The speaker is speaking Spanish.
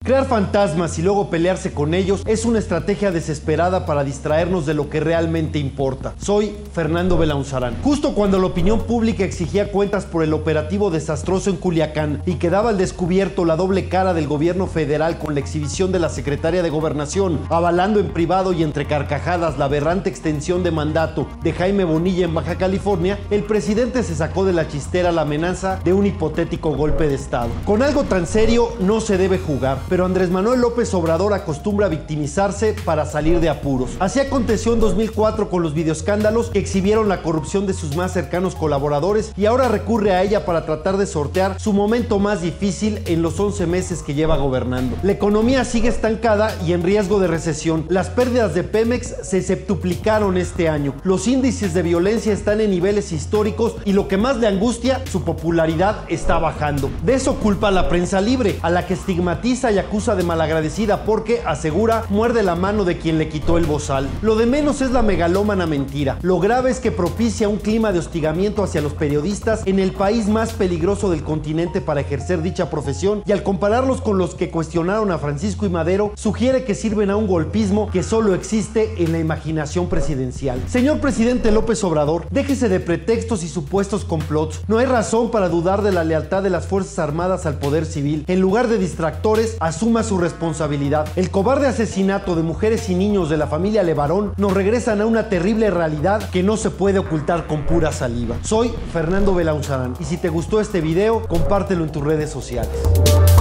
Crear fantasmas y luego pelearse con ellos es una estrategia desesperada para distraernos de lo que realmente importa. Soy Fernando Belaunzarán. Justo cuando la opinión pública exigía cuentas por el operativo desastroso en Culiacán y quedaba al descubierto la doble cara del gobierno federal con la exhibición de la secretaria de Gobernación, avalando en privado y entre carcajadas la aberrante extensión de mandato de Jaime Bonilla en Baja California, el presidente se sacó de la chistera la amenaza de un hipotético golpe de Estado. Con algo tan serio no se debe jugar, pero Andrés Manuel López Obrador acostumbra a victimizarse para salir de apuros. Así aconteció en 2004 con los videoescándalos que exhibieron la corrupción de sus más cercanos colaboradores y ahora recurre a ella para tratar de sortear su momento más difícil en los 11 meses que lleva gobernando. La economía sigue estancada y en riesgo de recesión. Las pérdidas de Pemex se septuplicaron este año. Los índices de violencia están en niveles históricos y lo que más le angustia, su popularidad está bajando. De eso culpa a la prensa libre, a la que estigmatiza y acusa de malagradecida porque, asegura, muerde la mano de quien le quitó el bozal. Lo de menos es la megalómana mentira. Lo grave es que propicia un clima de hostigamiento hacia los periodistas en el país más peligroso del continente para ejercer dicha profesión, y al compararlos con los que cuestionaron a Francisco y Madero, sugiere que sirven a un golpismo que solo existe en la imaginación presidencial. Señor presidente López Obrador, déjese de pretextos y supuestos complots. No hay razón para dudar de la lealtad de las Fuerzas Armadas al poder civil. En lugar de distractores, asuma su responsabilidad. El cobarde asesinato de mujeres y niños de la familia Levarón nos regresan a una terrible realidad que no se puede ocultar con pura saliva. Soy Fernando Belaunzarán y si te gustó este video, compártelo en tus redes sociales.